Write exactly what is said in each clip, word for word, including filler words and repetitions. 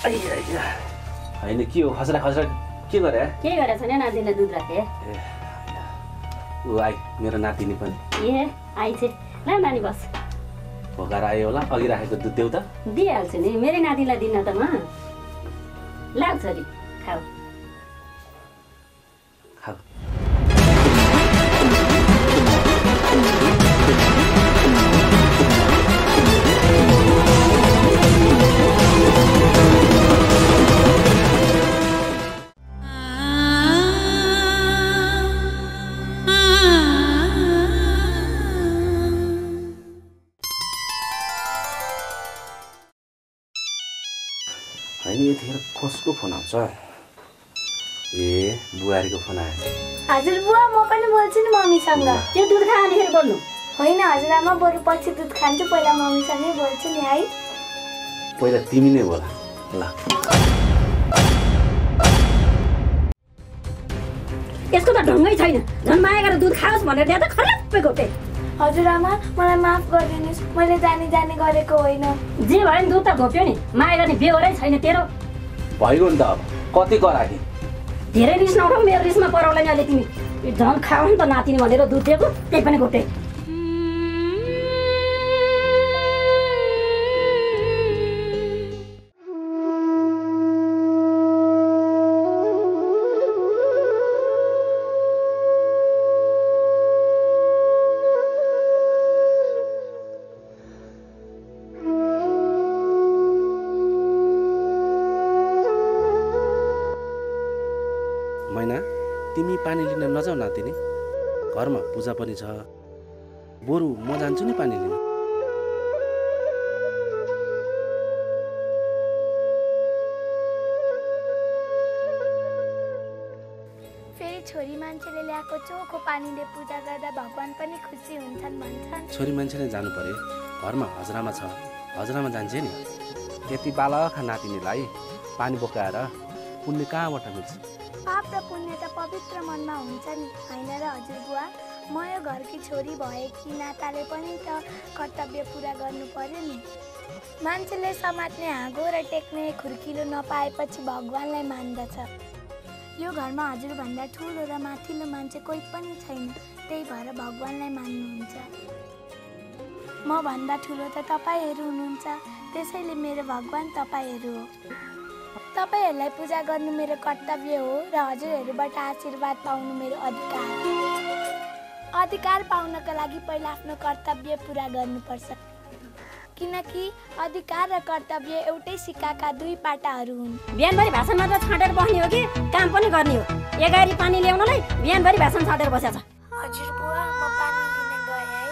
होइन के हो खसरा खसरा के गरे के गरे छैन नातिनीलाई दुध राखे ऊ आई मेरो नातिनी पनि ए आइछ ल नानी बस भोकाएर आयो होला अघि राखेको दुध देऊ त दिइहाल्छु नि मेरो नातिनीलाई दिन त म लाग्छ छोरी खाऊ खाऊ यतिखेर कसको फोन आउँछ ए बुहारीको फोन आयो हजुर बुवा म पनि बोल्छु नि मम्मीसँग त्यो दुध खानेखेर बोल्नु होइन हजुरआमा बरु पछि दुध खान्छु पहिला मम्मीसँगै बोल्छु नि है पहिला तिमी नै बोला ल यसको त ढङ्गै छैन झन् माया गरेर दुध खाओस् भनेर त्यहाँ त खराबै गोटे हजुरआमा मलाई माफ गरिदिनुस् मैले जानी जानी गरेको होइन जे भयो नि दुध त घोप्यो नि माया गर्ने बेहोरै छैन तेरो भइगयो नि त अब कति कराखे धेरै रिस नउठाउ मेरो रिसमा पराउला नि अहिले तिमी झन् खाऊ नि त नातिनी भनेर दुध दिएको त्यही पनि घोटे मैना तिमी पानी लिन नजाऊ नातिनी घरमा पूजा पनि छ बरु म जान्छु नि पानी लिन फेरि छोरी मान्छेले ल्याएको चोखो पानीले पूजा गर्दा भगवान पनि खुसी हुन्छन् भन्छन् छोरी मान्छेले जानु पर्यो घरमा हजुरआमा छ हजुरआमा जान्छ नि यति बालखा नातिनीलाई पानी बोकाएर पुण्य कहाँबाट मिल्छ पाप र पुण्य त पवित्र मनमा हुन्छ नि होइन र हजुर बुवा म यो घरकी छोरी भएकी नाताले पनि त कर्तव्य पुरा गर्नु पर्यो नि मान्छेले समात्ने हाँगो र टेक्ने खुर्किलो नपाएपछि भगवानलाई मान्दछ यो घरमा हजुरभन्दा ठुलो र माथिल्लो मान्छे कोही पनि छैन त्यही भएर भगवानलाई मान्नुहुन्छ म भन्दा ठुलो त तपाईँहरू हुनुहुन्छ त्यसैले मेरो भगवान तपाईँहरू हो तपाईहरुलाई पूजा गर्नु मेरो कर्तव्य हो र हजुरहरुबाट आशीर्वाद पाउनु मेरो अधिकार अधिकार पाउनका लागि पहिला आफ्नो कर्तव्य पूरा गर्नुपर्छ किनकि अधिकार र कर्तव्य एउटै सिक्काका दुई पाटाहरू हुन् बिहानभरि भाषण मात्र छाडेर बस्ने हो कि काम पनि गर्ने हो एगारी पानी ल्याउनलाई बिहानभरि भाषण छाडेर बसेछ हजुर बुवा म पानी लिन गए है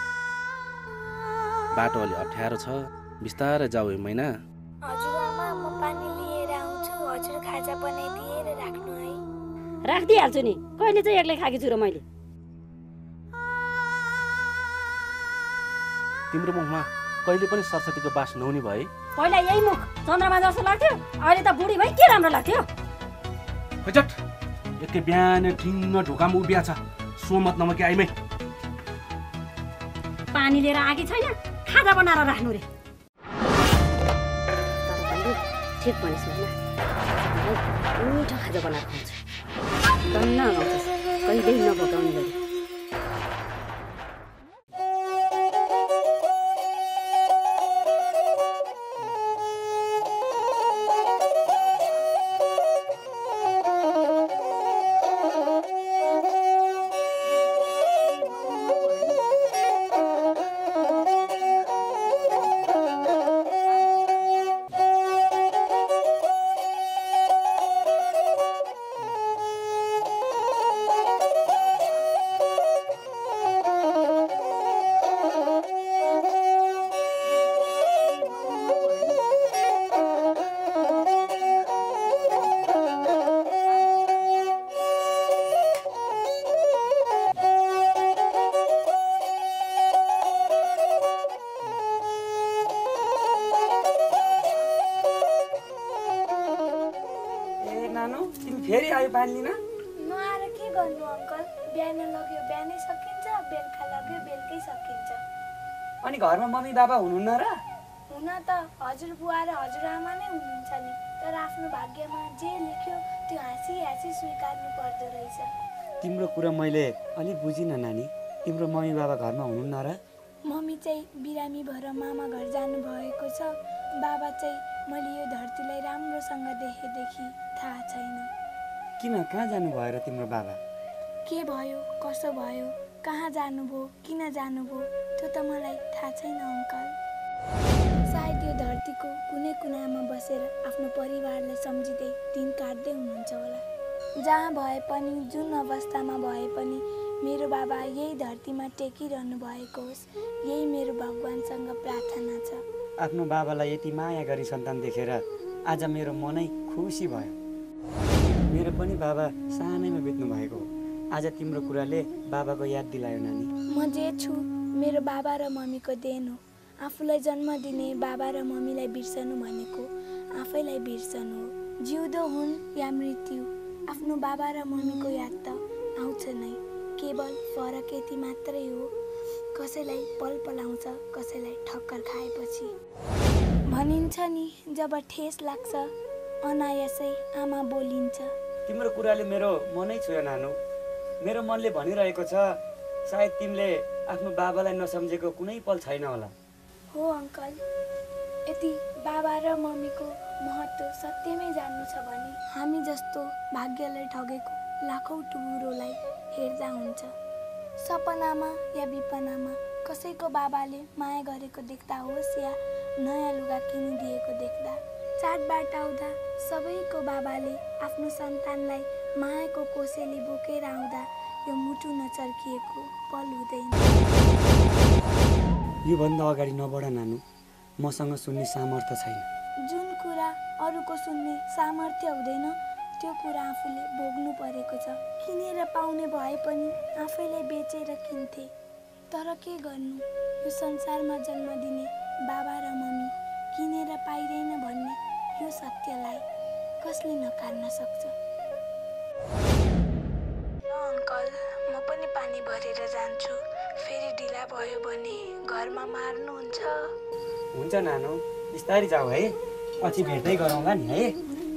बाटो अलि अप्ठ्यारो छ बिस्तारै जाऊ मैना हजुरआमा म पानी लिएर आउँछु हजुर खाजा बनाइदिएर राख्नु है राख्दिहाल्छु नि कहिले चाहिँ एक्लै खाकी छु र मैले तिम्रो मुखमा कहिले पनि सरस्वतीको बास नहुने भए पहिला यही मुख चन्द्रमा जस्तो लाग्थ्यो अहिले त बुढी भई के राम्रो लाग्थ्यो खजट एकै बिहान ठिङ्ग ढोकामा उभिया छ सोमत नमकी आइमै पानी लिएर आकी छैन खाजा बनाएर राख्नु रे ठिक भनिस् होइन मिठो खाजा बनाएर खुवाउँछु तन्न गाउँछस् कहिल्यै नभगाउने गरी फेरि आयो पानी लिन नआएर के गर्नु अंकल बिहान लग्यो बिहानै सकिन्छ बेलुका लग्यो बेलुकै सकिन्छ अनि घरमा मम्मी बाबा हुनुहुन्न र हुन त हजुरबुवा र हजुरआमा नै हुनुहुन्छ नि, तर आफ्नो भाग्यमा जे लेख्यो त्यो हाँसी हाँसी स्वीकार्नु पर्दो रहेछ। तिम्रो कुरा मैले अलि बुझिनँ नानी। तिम्रो मम्मी बाबा घरमा हुनुहुन्न र? मम्मी चाहिँ बिरामी भएर मामा घर जानुभएको छ। बाबा चाहिँ मैले यो धरतीलाई राम्रोसँग देखेदेखि थाहा छैन। किन, कहाँ जानुभयो र तिम्रो बाबा? के भयो, कसो भयो, कहाँ जानुभयो, किन जानुभयो त्यो त मलाई थाहा छैन अङ्कल। सायद यो धरतीको कुनै कुनामा बसेर आफ्नो परिवारलाई सम्झिँदै दिन काट्दै हुनुहुन्छ होला। जहाँ भए पनि, जुन अवस्थामा भए पनि मेरो बाबा यही धरतीमा टेकिरहनु भएको होस्, यही मेरो भगवानसँग प्रार्थना छ। आफ्नो बाबालाई यति माया गरी सन्तान देखेर आज मेरो मनै खुसी भयो। मेरो पनि बाबा सानैमा बित्नु भएको हो। आज तिम्रो कुराले बाबाको याद दिलायो नानी। म जे छु मेरो बाबा र मम्मीको देन हो। आफूलाई जन्म दिने बाबा र मम्मीलाई बिर्सनु भनेको आफैलाई बिर्सनु हो। जिउँदो हुन् या मृत्यु, आफ्नो बाबा र मम्मीको याद त आउँछ नै। केवल फरक यति मात्रै हो, कसैलाई पल पल आउँछ, कसैलाई ठक्कर खाएपछि। भनिन्छ नि, जब ठेस लाग्छ अनायासै आमा बोलिन्छ। तिम्रो कुराले मेरो मनै छोयो नानु। मेरो मनले भनिरहेको छ सायद तिमीले आफ्नो बाबालाई नसम्झेको कुनै पल छैन होला। हो अङ्कल, यदि बाबा र मम्मीको महत्त्व सत्यमै जान्नु छ भने हामी जस्तो भाग्यलाई ठगेको लाखौँ टुहुरोलाई हेर्दा हुन्छ। सपनामा या विपनामा कसैको बाबाले माया गरेको देख्दा होस् या नयाँ लुगा किनिदिएको देख्दा, चाडबाड आउँदा सबैको बाबाले आफ्नो सन्तानलाई मायाको कोसेली बोकेर आउँदा यो मुटु नचर्किएको पल हुँदैन। योभन्दा अगाडि नबढ नानु, मसँग सुन्ने सामर्थ्य छैन। जुन कुरा अरूको सुन्ने सामर्थ्य हुँदैन त्यो कुरा आफूले भोग्नु परेको छ। किनेर पाउने भए पनि आफैले बेचेर किन्थे। तर के गर्नु, यो संसारमा जन्म दिने बाबा र मम्मी किनेर पाइँदैन भन्ने यो सत्यलाई कसले नकार्न सक्छ? अङ्कल, म पनि पानी भरेर जान्छु। फेरि ढिला भयो भने घरमा मार्नुहुन्छ। हुन्छ नानु, बिस्तारै जाऊ है, पछि भेट्दै गरौँला नि है।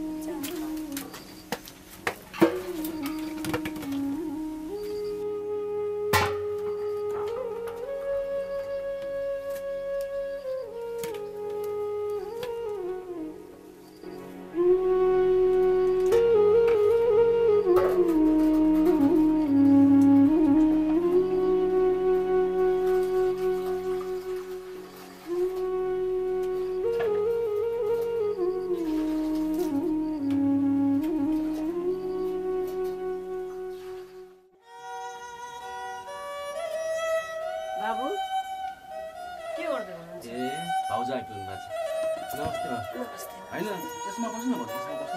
बाबु के गर्दै हुनुहुन्छ? ए भाउजू आइपुग्नु भएको छ। नमस्ते बा। नमस्ते। होइन त्यसमा बस्नु न, त्यसमा बस्नु।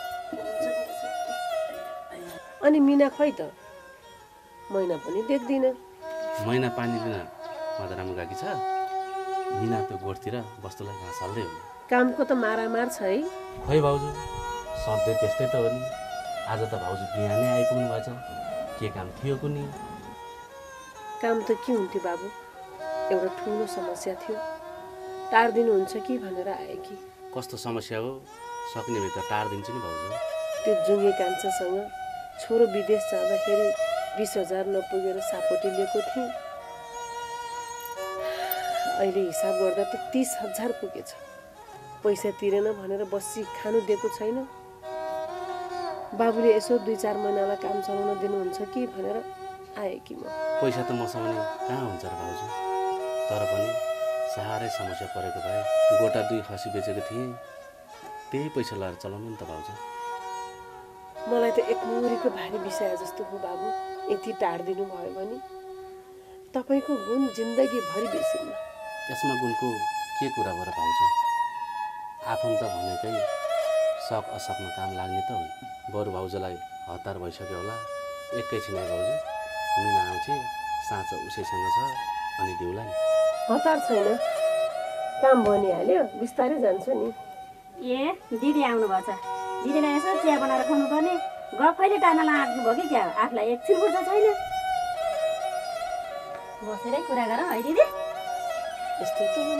अनि मिना खै त? मैना पनि देख्दिनँ। मैना पानी लिन मदरामा गएकी छ। मिना त्यो गोठतिर बस्तुलाई घाँस हाल्दै हो। कामको त मारामार छ है। खोइ भाउजू, सधैँ त्यस्तै त हो नि। आज त भाउजू बिहानै आइपुग्नु भएको छ। के काम थियो कुनी? काम त के हुन्थ्यो बाबु, एउटा ठुलो समस्या थियो। टार्दिनुहुन्छ कि भनेर आए कि। कस्तो समस्या हो? सक्ने भए त टार्दिन्छु नि भाउजू। त्यो जुङ्गे कान्छासँग छोरो विदेश जाँदाखेरि बिस हजार नपुगेर सापटी लिएको थिएँ। अहिले हिसाब गर्दा त तिस हजार पुगेछ। पैसा तिरेन भनेर बसी खानु दिएको छैन। बाबुले यसो दुई चार महिनालाई काम चलाउन दिनुहुन्छ कि भनेर आएँ कि म। पैसा त मसँग नि कहाँ हुन्छ र भाउजू। तर पनि साह्रै समस्या परेको भए गोटा दुई खसी बेचेको थिएँ। त्यही पैसा लगाएर चलाउनु नि त भाउजू। मलाई त एक मुरीको भारी विषय जस्तो हो बाबु। यति टाढिदिनु भयो भने तपाईँको गुण जिन्दगीभरि बिर्सिन्न। यसमा गुणको के कुरा भएर भाउजू? आफन्त भनेकै सक असकमा काम लाग्ने त हो। बरु भाउजूलाई हतार भइसक्यो होला। एकैछिन है भाउजू, मिना आउँछ, साँचो उसैसँग छ, अनि दिउला नि। हतार छैन, काम बनिहाल्यो, बिस्तारै जान्छु नि। ए दिदी आउनुभएको छ। दिदीलाई यसो चिया बनाएर खुवाउनु पर्ने। गफैले टार्न लाग्नु भयो कि क्या? आफूलाई एकछिन फुर्सद छैन। बसेरै कुरा गरौँ है दिदी। यस्तै त हो नि।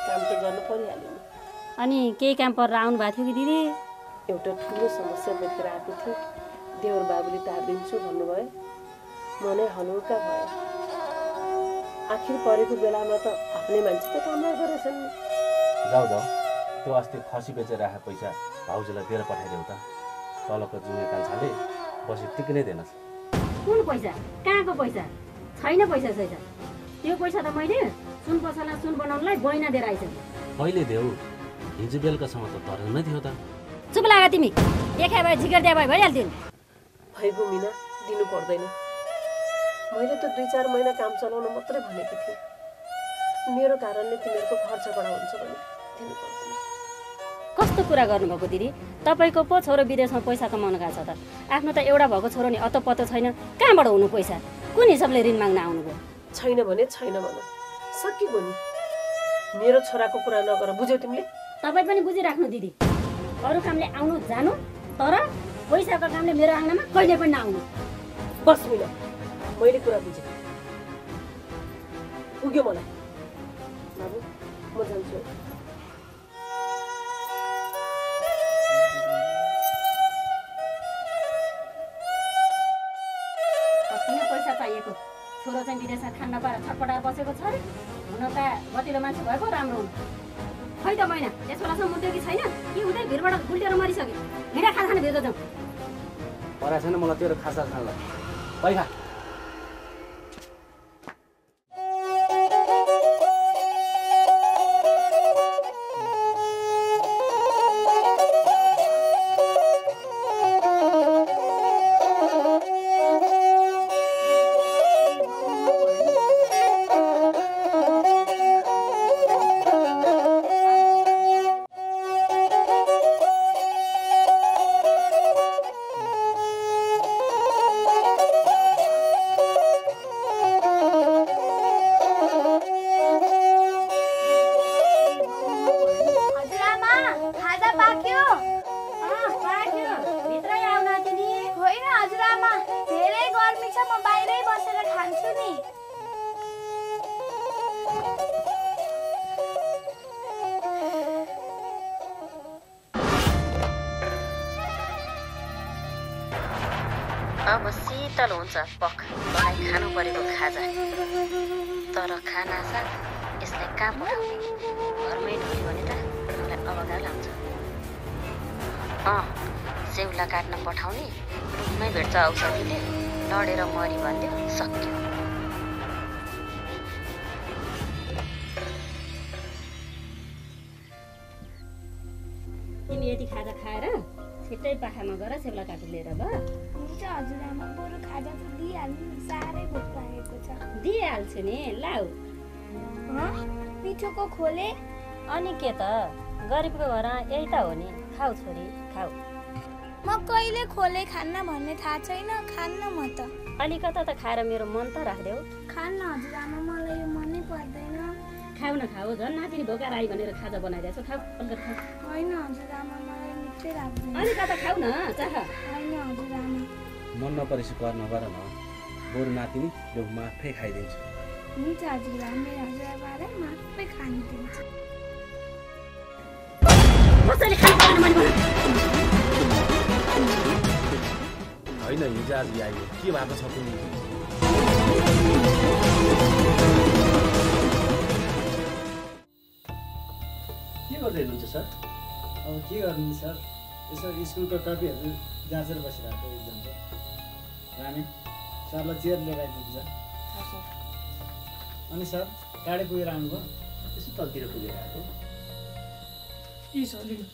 काम त गर्नु परिहाल्यो नि। अनि केही काम परेर आउनु भएको थियो कि दिदी? एउटा ठुलो समस्या बोकेर आएको थिएँ। देवर बाबुले टारिदिन्छु भन्नुभयो। मनै हलुका भयो। आखिर परेको बेलामा त आफ्नै मान्छे त काम गरेछन् नि। जाऊ जाऊ, त्यो अस्ति खसी बेचेर राखेको पैसा भाउजूलाई दिएर पठाइदेऊ त। तलको जुङ्गे कान्छाले बसी टिक्नै दिएनछ। कुन पैसा? कहाँको पैसा? छैन पैसा छैन। त्यो पैसा त मैले सुन पसलमा सुन बनाउनलाई बहिना दिएर आइसकेँ। कहिले देऊ? हिजो बेलुकासम्म त तरेलमै थियो त। चुप लाग तिमी। देखा भए झिकेर दिए भए भइहाल्थ्यो नि। भइगयो मिना, दिनु पर्दैन। मैले त दुई चार महिना काम चलाउन मात्रै भनेको थिएँ। मेरो कारणले तिमीहरूको खर्च बढा हुन्छ भने दिनु पर्दैन। कस्तो कुरा गर्नुभएको दिदी? तपाईँको पो छोरो विदेशमा पैसा कमाउन गएको छ त। आफ्नो त एउटा भएको छोरो नि अत्तो पत्तो छैन। कहाँबाट हुनु पैसा? कुन हिसाबले ऋण माग्न आउनुभयो? छैन भने छैन भन, सकिगयो नि। मेरो छोराको कुरा नगर, बुझ्यौ तिमीले? तपाईँ पनि बुझिराख्नु दिदी। अरू कामले आउनु जानु, तर पैसाको कामले मेरो आँगनमा कहिले पनि नआउनु। बस मिना, मैले कुरा बुझेँ। पुग्यो मलाई। बाबु म जान्छु। किन पैसा चाहिएको? छोरो चाहिँ विदेशमा खान नपाएर छटपटाएर बसेको छ अरे। हुन त गतिलो मान्छे भएको राम्रो हुनु। खै त महिना यस बेलासम्म मुद्यो कि छैन कि उतै भिरबाट गुल्टेर मरिसक्यो। हिँडा खाना खाने भेट्दा जाउँ। परा छैन मलाई तेरो खासा खानलाई। पैसा अब शीतल हुन्छ पख बनाइ खानु परेको खाजा। तर खाना साथ यसलाई कहाँ पठाउने? घरमै ढोल्यो भने त मलाई अवगार लाग्छ। अँ सेउला काट्न पठाउने, रुखमै भेट्छ औषधिले, लडेर मरि भन्यो, सक्यो। तिमी यति खाजा खाएर छिट्टै पाखामा गएर सेउला काटेर लिएर ब। हुन्छ हजुरआमा, बरु खाजा त दिइहाल्नु, साह्रै भोक लागेको छ। दिइहाल्छु नि, लाऊ। मिठोको खोले। अनि के त, गरिबको घर यही त हो नि। खाऊ छोरी खाऊ। म कहिले खोले खान्न भन्ने थाहा छैन, खान्न म त। अलिकता त खाएर मेरो मन त राख्देऊ। खान्न हजुरआमा, मलाई यो मनै पर्दैन। खाऊ न खाऊ, झन् नातिनी भोका राई भनेर खाजा बनाइदिएछ। खाऊ अलिकति खाऊ। होइन हजुरआमा, मलाई मिठै लाग्दैन। अलिकता खाऊ न, चाह। होइन हजुरआमा। मन नपरेपछि कर नगर न। बरु नातिनी यो माफै खाइदिन्छु। हुन्छ हजुरआमा, मेरो हजुरआमालाई माफै खानु दिन्छु। कसैले खानु पर्दैन मैले भने। होइन हिजो आज आइयो, के भएको छ कुनै? के गर्दै हुनुहुन्छ सर? अब के गर्नु सर, यसो स्कुलको कपीहरू जाँचेर बसिरहेको एक्जामको। रानी सरलाई चेयर लिएर आइदिन्छ। अनि सर टाढे पुगेर आउनुभयो? यसो तलतिर पुगेर आएको। के छ अलि?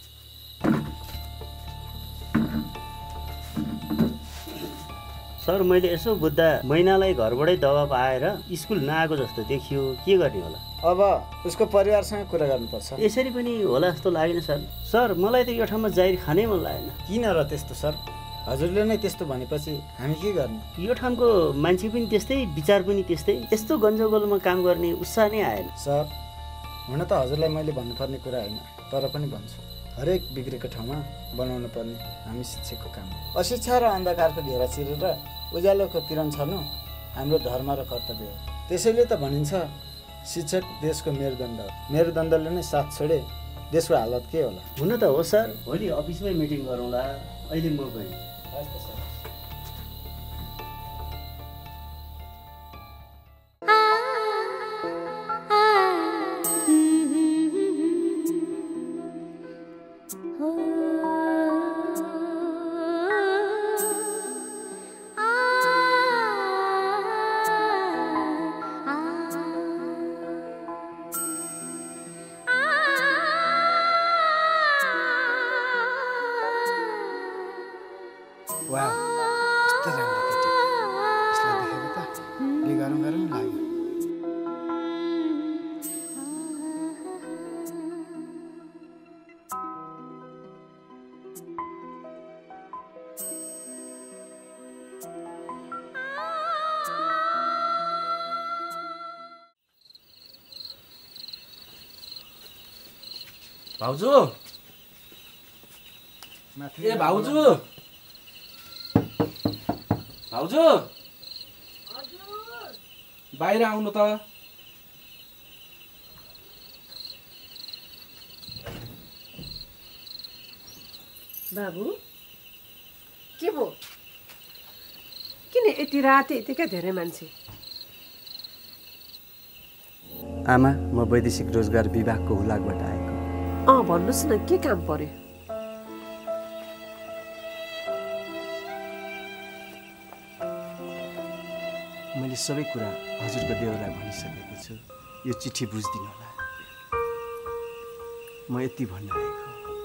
सर मैले यसो बुझ्दा महिनालाई घरबाटै दबाब आएर स्कुल नआएको जस्तो देखियो, के गर्ने होला? अब उसको परिवारसँग कुरा गर्नुपर्छ। यसरी पनि होला जस्तो लागेन सर। सर मलाई त यो ठाउँमा जाहिर खानै मन लागेन। किन र त्यस्तो सर? हजुरले नै त्यस्तो भनेपछि हामी के गर्ने? यो ठाउँको मान्छे पनि त्यस्तै, विचार पनि त्यस्तै। यस्तो गन्जगोलमा काम गर्ने उत्साह नै आएन। सर हुन त हजुरलाई मैले भन्नुपर्ने कुरा होइन, तर पनि भन्छु। हरेक बिग्रेको ठाउँमा बनाउनु पर्ने हामी शिक्षकको काम हो। अशिक्षा र अन्धकारको घेरा चिरेर उज्यालोको किरण छर्नु हाम्रो धर्म र कर्तव्य हो। त्यसैले त भनिन्छ शिक्षक देशको मेरुदण्ड हो। मेरुदण्डले नै साथ छोडे देशको हालत के होला? हुन त हो सर, भोलि अफिसमै मिटिङ गरौँला। अहिले म गएँ। वाह, कस्तो राम्रो केटी। यसलाई देखेर त के गरौँ गरौँ लाग्यो। भाउजू, ए भाउजू, भाउजू, बाहिर आउनु त। बाबु के भो? किन यति राति यतिका धेरै मान्छे? आमा, म वैदेशिक रोजगार विभागको हुलाकबाट आएको। अँ भन्नुहोस् न, के काम पर्यो? मैले सबै कुरा हजुरको देवरलाई भनिसकेको छु। यो चिठी बुझिदिनु होला। म यति भन्न आएको।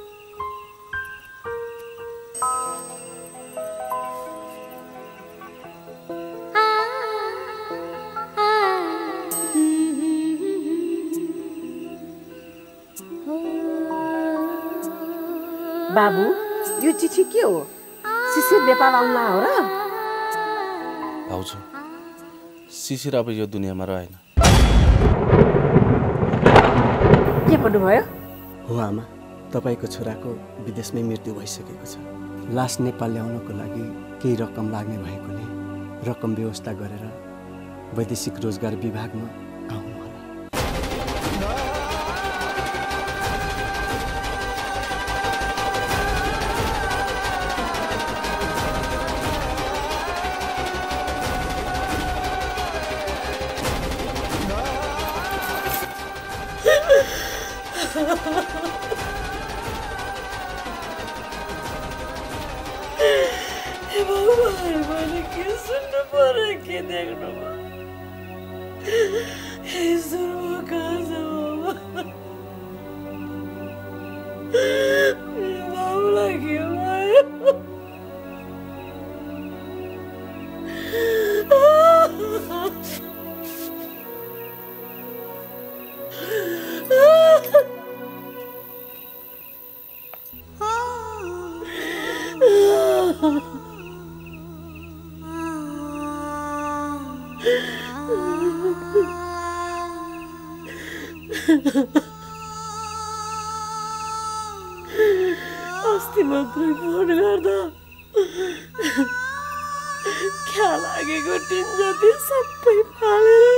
बाबु, यो चिठी के हो? शिशिर नेपाल आउला हो र? भाउजू, शिशिर अब यो दुनियाँमा रहेन। के भन्नुभयो? हो आमा, तपाईँको छोराको विदेशमै मृत्यु भइसकेको छ। लास नेपाल ल्याउनको लागि केही रकम लाग्ने भएकोले रकम व्यवस्था गरेर वैदेशिक रोजगार विभागमा आउनु होला। मैले के सुन्नु पर्यो, के देख्नु पर्यो? कहाँ मेरो बाबुलाई के भयो? अस्ति मात्रै फोन गर्दा क्या लागेको टिन जति सबै फालेर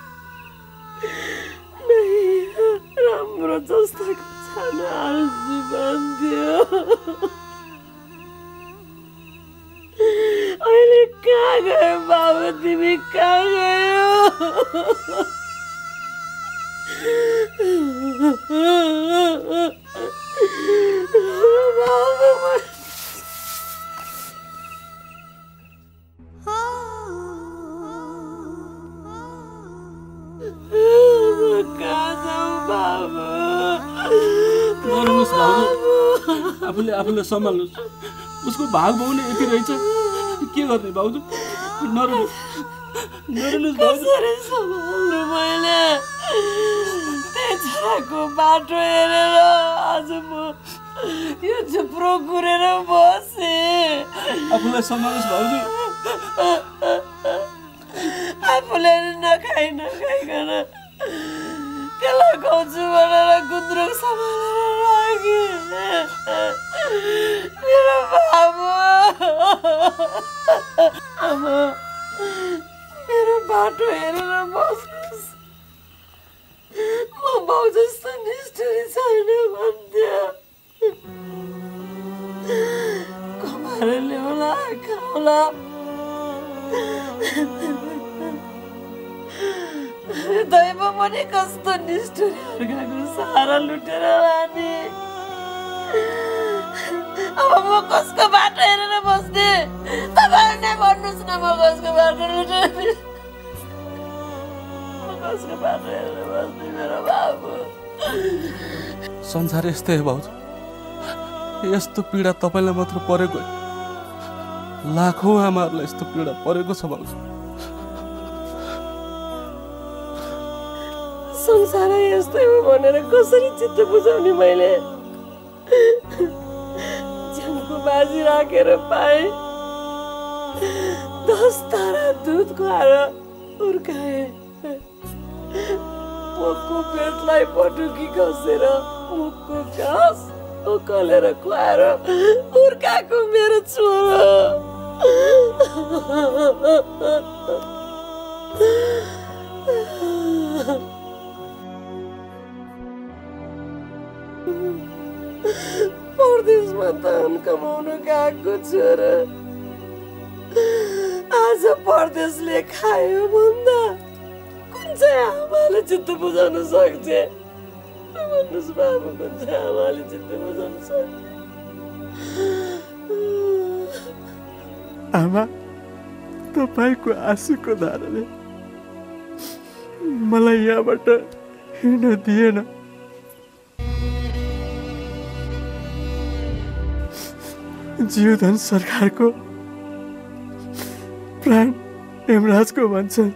नै राम्रो जस्ताको छाना आल्छु भन्थ्यो। अहिले कहाँ गयो बाबु, तिमी कहाँ गयो? नरुनुहोस् भाउजू, आफूले आफूलाई सम्हाल्नुहोस्। उसको भाग भाउने यति रहेछ, के गर्ने भाउजू? नरुनुहोस्, नरुनुहोस् भाउजू। सम्हाल्नु मैले त्यही छोराको बाटो हेरेर आज म यो झुप्रो कुरेर बसे। आफूलाई सम्हाल्नुहोस् भाउजू। आफूले नखाइ नखाइकन त्यसलाई खुवाउँछु भनेर गुन्द्रुक सम्हालेर राखेँ। मेरो बाबु, आमा मेरो बाटो हेरेर बस्नुहोस्। होला। दैव पनि कस्तो निष्ठुर अर्काको सहारा लुटेर लाने। अब म कसको बाटो हेरेर बस्ने? तपाईँहरू नै भन्नुहोस् न, म कसको बाटो लुटेर म कसको बाटो हेरेर बस्ने मेरो बाबु? संसार यस्तै हो भाउजू। यस्तो पीडा तपाईँलाई मात्र परेको, लाखौँ आमाहरूलाई यस्तो पीडा परेको छ भाउजू। संसार यस्तै हो भनेर कसरी चित्त बुझाउने? मैले ज्यानको बाजी राखेर पाएँ, दस तारा दुध खुवाएर उर्काएँ। मुखको पेटलाई पटुकी कसेर मुखको घाँस उकालेर खुवाएर उर्काएको मेरो छोरो। परदेशमा धन कमाउन गएको छोरा आज परदेशले खायो भन्दा कुन चाहिँ आमाले चित्त बुझाउन सक्छ? भन्नुहोस् बाबु, कुन चाहिँ आमाले चित्त बुझाउन सक्छ? आमा, तपाईँको आँसुको धाराले मलाई यहाँबाट हिँड्न दिएन। जीवधन सरकारको प्राण हेमराजको भन्छन्।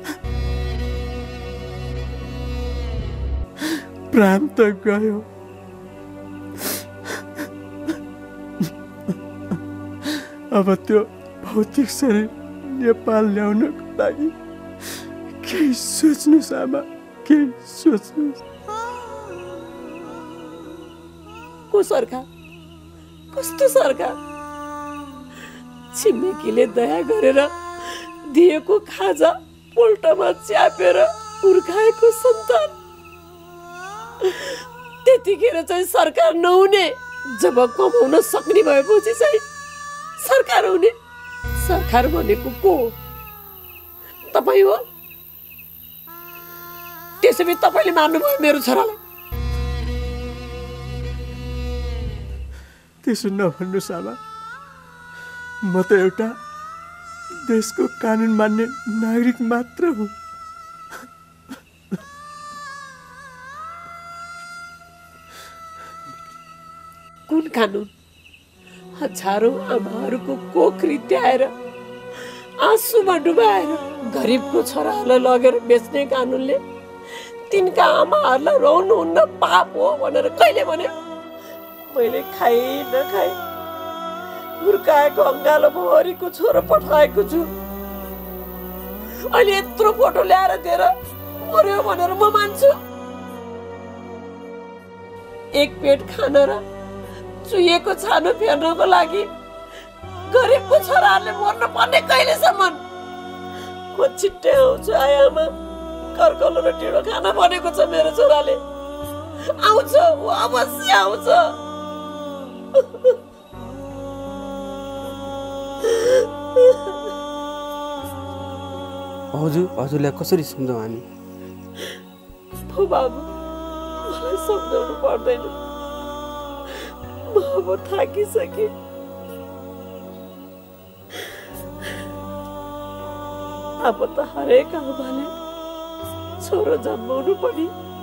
प्राण त गयो, अब त्यो भौतिक शरीर नेपाल ल्याउनको लागि केही सोच्नुहोस् आमा, केही सोच्नुहोस्। को सरकार? कस्तो सरकार? छिमेकीले दया गरेर दिएको खाजा पोल्टोमा च्यापेर उर्काएको सन्तान। त्यतिखेर चाहिँ सरकार नहुने, जब कमाउन सक्ने भएपछि चाहिँ सरकार हुने। सरकार भनेको को हो? तपाईँ हो। त्यसो भए तपाईँले मार्नुभयो मेरो छोरालाई। त्यसो नभन्नुहोस् आमा, म त एउटा देशको कानुन मान्ने नागरिक मात्र हुँ। कुन कानुन? हजारौं आमाहरूको कोख रित्याएर आँसुमा डुबाएर गरिबको छोराहरूलाई लगेर बेच्ने कानुनले तिनका आमाहरूलाई रोउनुहुन्न पाप हो भनेर कहिले भन्यो? मैले खाइ नखाइ हुर्काएको अङ्गालो भरिको छोरो पठाएको छु। अहिले यत्रो फोटो ल्याएर दिएर मर्यो भनेर म मान्छु? एक पेट खाना र चुहिएको छानो फेर्नको लागि गरिबको छोराहरूले मर्न पर्ने कहिलेसम्म? म छिट्टै आउँछु आयामा। कर्कलो र ढिँडो खाना भनेको छ मेरो छोराले। आउँछ, ऊ अवश्य आउँछ। हजुर हजुरलाई कसरी सम्झाउँ हामी? हो बाबु, मलाई सम्झाउनु पर्दैन। म अब थाकिसकेँ। अब त हरेक आमाले छोरो जन्माउनु पनि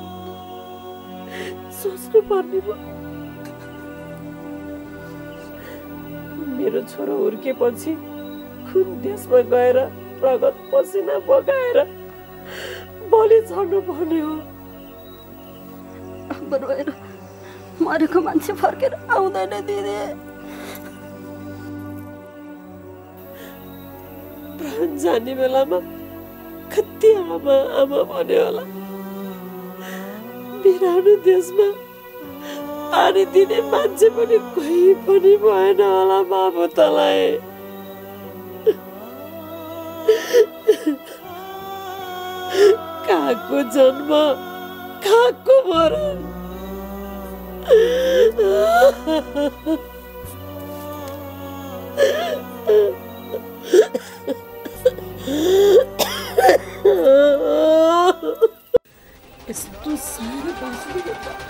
सोच्नु पर्ने भयो। मेरो छोरो हुर्केपछि कुन देशमा गएर रगत पसिना बगाएर बलि चढ्नु पर्ने हो। अब रोएर मरेको मान्छे फर्केर आउँदैन दिदी। प्राण जाने बेलामा कति आमा आमा भन्यो होला। बिरानो देशमा पानी दिने मान्छे पनि कोही पनि भएन होला बाबु तँलाई। कहाँको जन्म, कहाँको मरण। सानो बस्नु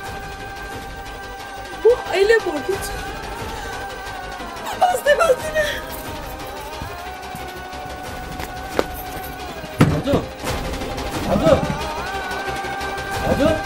म अहिले भर्किन्छु बस्दै बस्दिनँ हजुर हजुर हजुर